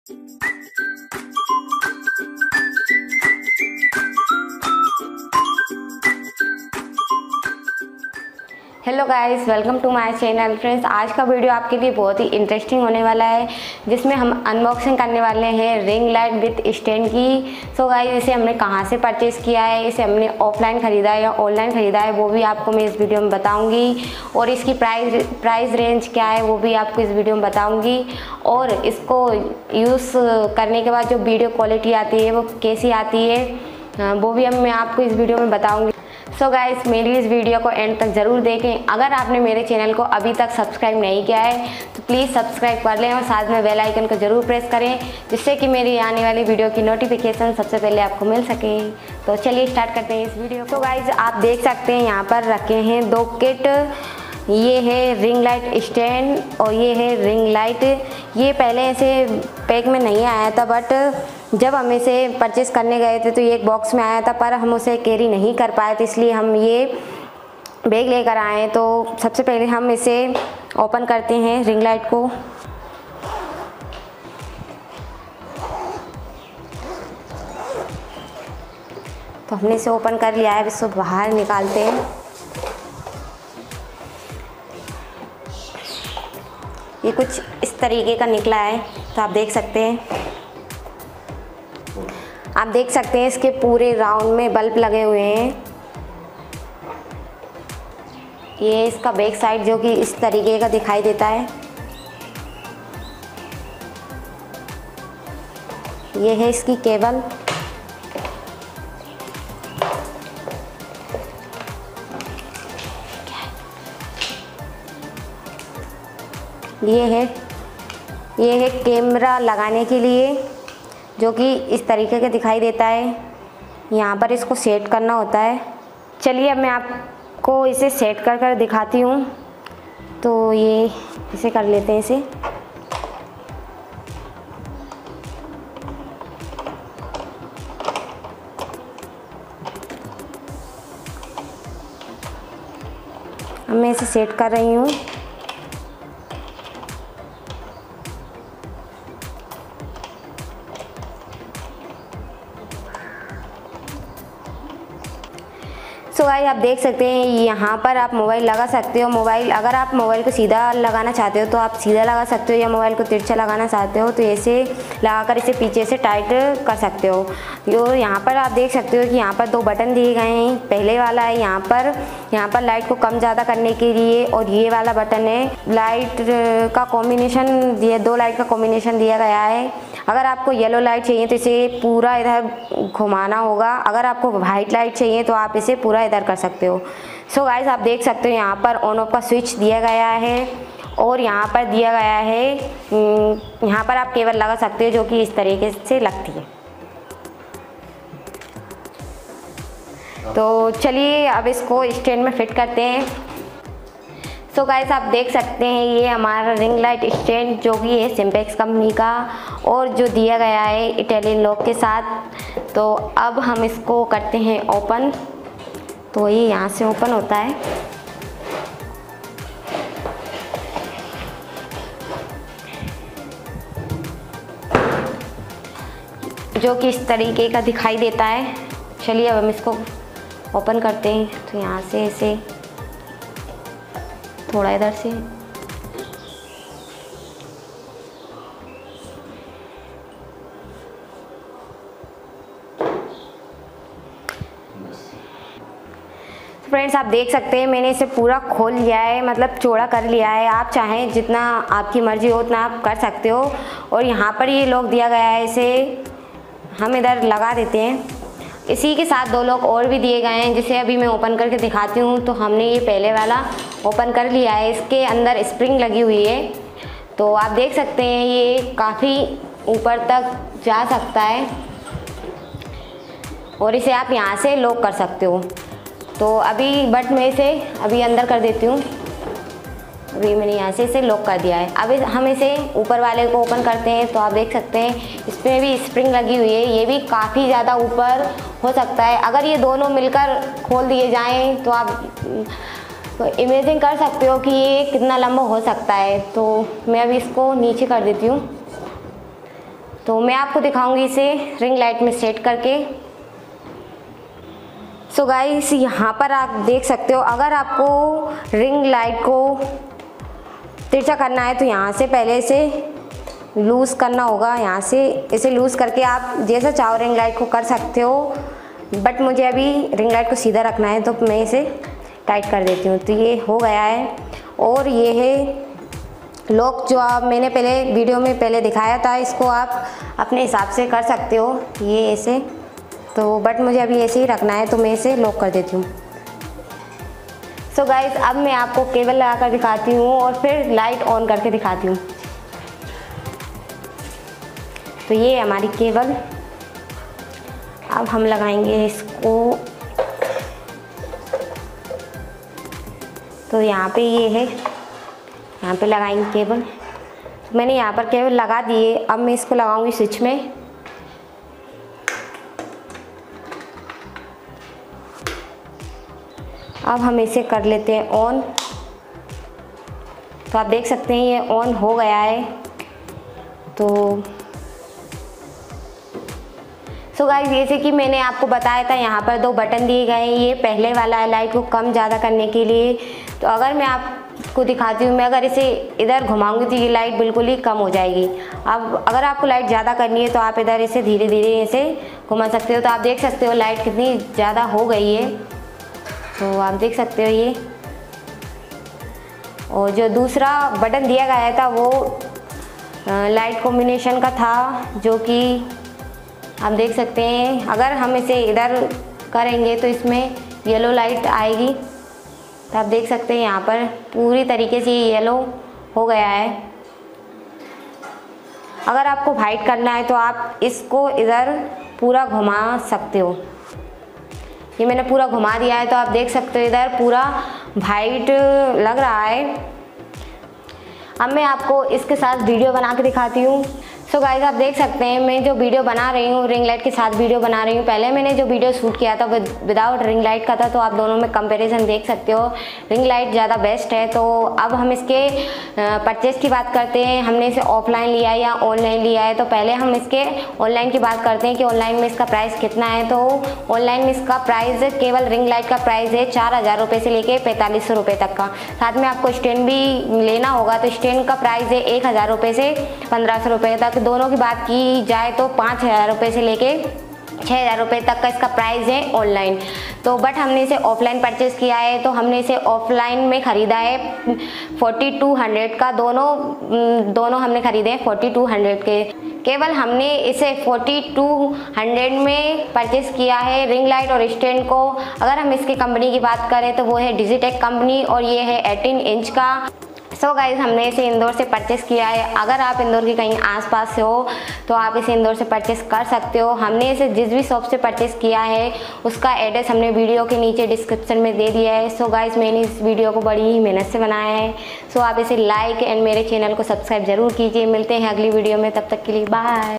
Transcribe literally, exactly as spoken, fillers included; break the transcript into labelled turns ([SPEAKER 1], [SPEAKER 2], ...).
[SPEAKER 1] Hello guys, welcome to my channel. Friends, आज का video आपके लिए बहुत ही इंटरेस्टिंग होने वाला है, जिसमें हम अनबॉक्सिंग करने वाले हैं रिंग लाइट विथ स्टैंड की। सो गाइस, इसे हमने कहां से परचेज़ किया है, इसे हमने ऑफलाइन ख़रीदा है या ऑनलाइन ख़रीदा है, वो भी आपको मैं इस वीडियो में बताऊंगी। और इसकी प्राइस प्राइस रेंज क्या है वो भी आपको इस वीडियो में बताऊँगी। और इसको यूज़ करने के बाद जो वीडियो क्वालिटी आती है वो कैसी आती है वो भी मैं आपको इस वीडियो में बताऊँगी। सो so गाइस, मेरी इस वीडियो को एंड तक ज़रूर देखें। अगर आपने मेरे चैनल को अभी तक सब्सक्राइब नहीं किया है तो प्लीज़ सब्सक्राइब कर लें और साथ में बेल आइकन को ज़रूर प्रेस करें, जिससे कि मेरी आने वाली वीडियो की नोटिफिकेशन सबसे पहले आपको मिल सके। तो चलिए स्टार्ट करते हैं इस वीडियो को। तो गाइस, आप देख सकते हैं यहाँ पर रखे हैं दो किट। ये है रिंग लाइट स्टैंड और ये है रिंग लाइट। ये पहले ऐसे पैक में नहीं आया था, बट जब हम इसे परचेस करने गए थे तो ये एक बॉक्स में आया था, पर हम उसे कैरी नहीं कर पाए थे, इसलिए हम ये बैग लेकर आए हैं। तो सबसे पहले हम इसे ओपन करते हैं रिंग लाइट को। तो हमने इसे ओपन कर लिया है, अब इसको बाहर निकालते हैं। ये कुछ इस तरीके का निकला है, तो आप देख सकते हैं आप देख सकते हैं इसके पूरे राउंड में बल्ब लगे हुए हैं। ये इसका बैक साइड जो कि इस तरीके का दिखाई देता है। ये है इसकी केबल। ये है ये है कैमरा लगाने के लिए, जो कि इस तरीके का दिखाई देता है। यहाँ पर इसको सेट करना होता है। चलिए अब मैं आपको इसे सेट कर कर दिखाती हूँ। तो ये इसे कर लेते हैं इसे। अब मैं इसे सेट कर रही हूँ। सो गाइस, आप देख सकते हैं यहाँ पर आप मोबाइल लगा सकते हो। मोबाइल अगर आप मोबाइल को सीधा लगाना चाहते हो तो आप सीधा लगा सकते हो, या मोबाइल को तिरछा लगाना चाहते हो तो ऐसे लगाकर इसे पीछे से टाइट कर सकते हो। यो यहाँ पर आप देख सकते हो कि यहाँ पर दो बटन दिए गए हैं। पहले वाला है यहाँ पर यहाँ पर लाइट को कम ज़्यादा करने के लिए, और ये वाला बटन है लाइट का कॉम्बिनेशन दिया दो लाइट का कॉम्बिनेशन दिया गया है। अगर आपको येलो लाइट चाहिए तो इसे पूरा इधर घुमाना होगा। अगर आपको वाइट लाइट चाहिए तो आप इसे पूरा इधर कर सकते हो। सो गाइस, आप देख सकते हो यहाँ पर ऑन ऑफ का स्विच दिया गया है, और यहाँ पर दिया गया है यहाँ पर आप केबल लगा सकते हो, जो कि इस तरीके से लगती है। तो चलिए अब इसको स्टैंड में फिट करते हैं। सो गाइस, आप देख सकते हैं ये हमारा रिंग लाइट स्टैंड, जो कि है सिम्पेक्स कंपनी का, और जो दिया गया है इटालियन लॉक के साथ। तो अब हम इसको करते हैं ओपन। तो ये यहाँ से ओपन होता है। जो कि इस तरीके का दिखाई देता है। चलिए अब हम इसको ओपन करते हैं। तो यहाँ से इसे थोड़ा इधर से फ्रेंड्स, आप देख सकते हैं मैंने इसे पूरा खोल लिया है, मतलब चौड़ा कर लिया है। आप चाहें जितना आपकी मर्जी हो उतना आप कर सकते हो। और यहाँ पर ये लॉक दिया गया है, इसे हम इधर लगा देते हैं। इसी के साथ दो लॉक और भी दिए गए हैं, जिसे अभी मैं ओपन करके दिखाती हूँ। तो हमने ये पहले वाला ओपन कर लिया है। इसके अंदर स्प्रिंग लगी हुई है, तो आप देख सकते हैं ये काफ़ी ऊपर तक जा सकता है, और इसे आप यहाँ से लॉक कर सकते हो। तो अभी बट मैं इसे अभी अंदर कर देती हूँ। अभी मैंने यहाँ से इसे लॉक कर दिया है। अब इस, हम इसे ऊपर वाले को ओपन करते हैं। तो आप देख सकते हैं इसमें भी स्प्रिंग लगी हुई है। ये भी काफ़ी ज़्यादा ऊपर हो सकता है। अगर ये दोनों मिलकर खोल दिए जाएं तो आप तो इमेजिन कर सकते हो कि ये कितना लंबा हो सकता है। तो मैं अभी इसको नीचे कर देती हूँ। तो मैं आपको दिखाऊंगी इसे रिंग लाइट में सेट करके। सो गाइस यहाँ पर आप देख सकते हो, अगर आपको रिंग लाइट को तिरछा करना है तो यहाँ से पहले इसे लूज़ करना होगा। यहाँ से इसे लूज़ करके आप जैसा चाहो रिंग लाइट को कर सकते हो, बट मुझे अभी रिंग लाइट को सीधा रखना है तो मैं इसे टाइट कर देती हूँ। तो ये हो गया है। और ये है लॉक जो आप मैंने पहले वीडियो में पहले दिखाया था, इसको आप अपने हिसाब से कर सकते हो ये ऐसे, तो बट मुझे अभी ऐसे ही रखना है तो मैं इसे लॉक कर देती हूँ। सो गाइस अब मैं आपको केबल लगा कर दिखाती हूँ और फिर लाइट ऑन करके दिखाती हूँ। तो ये है हमारी केबल। अब हम लगाएंगे इसको। तो यहाँ पे ये है, यहाँ पे लगाएंगे केबल। तो मैंने यहाँ पर केबल लगा दी है। अब मैं इसको लगाऊंगी स्विच में। अब हम इसे कर लेते हैं ऑन। तो आप देख सकते हैं ये ऑन हो गया है। तो सो गाइस जैसे कि मैंने आपको बताया था, यहाँ पर दो बटन दिए गए हैं। ये पहले वाला है लाइट को कम ज़्यादा करने के लिए। तो अगर मैं आपको दिखाती हूँ, मैं अगर इसे इधर घुमाऊंगी तो ये लाइट बिल्कुल ही कम हो जाएगी। अब अगर आपको लाइट ज़्यादा करनी है तो आप इधर इसे धीरे धीरे इसे घुमा सकते हो। तो आप देख सकते हो लाइट कितनी ज़्यादा हो गई है। तो आप देख सकते हो ये। और जो दूसरा बटन दिया गया था वो लाइट कॉम्बिनेशन का था, जो कि आप देख सकते हैं। अगर हम इसे इधर करेंगे तो इसमें येलो लाइट आएगी। तो आप देख सकते हैं यहाँ पर पूरी तरीके से येलो हो गया है। अगर आपको वाइट करना है तो आप इसको इधर पूरा घुमा सकते हो। ये मैंने पूरा घुमा दिया है। तो आप देख सकते हो इधर पूरा वाइट लग रहा है। अब मैं आपको इसके साथ वीडियो बना के दिखाती हूँ। सो so गाइस आप देख सकते हैं मैं जो वीडियो बना रही हूँ रिंग लाइट के साथ वीडियो बना रही हूँ। पहले मैंने जो वीडियो शूट किया था विदाउट रिंग लाइट का था, तो आप दोनों में कंपैरिजन देख सकते हो। रिंग लाइट ज़्यादा बेस्ट है। तो अब हम इसके परचेज़ की बात करते हैं, हमने इसे ऑफलाइन लिया है या ऑनलाइन लिया है। तो पहले हम इसके ऑनलाइन की बात करते हैं कि ऑनलाइन में इसका प्राइस कितना है। तो ऑनलाइन में इसका प्राइस केवल रिंग लाइट का प्राइस है चार हज़ार रुपये से लेके पैंतालीस सौ रुपये तक का। साथ में आपको स्टैंड भी लेना होगा तो स्टैंड का प्राइस है एक हज़ार रुपये से पंद्रह सौ रुपये तक। दोनों की बात की जाए तो पाँच हज़ार रुपये से लेके छः हज़ार रुपये तक का इसका प्राइस है ऑनलाइन। तो बट हमने इसे ऑफलाइन परचेज़ किया है। तो हमने इसे ऑफलाइन में ख़रीदा है फोर्टी टू हंड्रेड का। दोनों दोनों हमने ख़रीदे हैं फोर्टी टू हंड्रेड के। केवल हमने इसे फोर्टी टू हंड्रेड में परचेज़ किया है रिंग लाइट और स्टैंड को। अगर हम इसकी कंपनी की बात करें तो वो है डिजिटेक कंपनी और ये है एटीन इंच का। सो so गाइज हमने इसे इंदौर से परचेज़ किया है। अगर आप इंदौर के कहीं आसपास से हो तो आप इसे इंदौर से परचेज़ कर सकते हो। हमने इसे जिस भी शॉप से परचेज़ किया है उसका एड्रेस हमने वीडियो के नीचे डिस्क्रिप्शन में दे दिया है। सो so गाइज मैंने इस वीडियो को बड़ी ही मेहनत से बनाया है। सो so आप इसे लाइक एंड मेरे चैनल को सब्सक्राइब ज़रूर कीजिए। मिलते हैं अगली वीडियो में, तब तक के लिए बाय।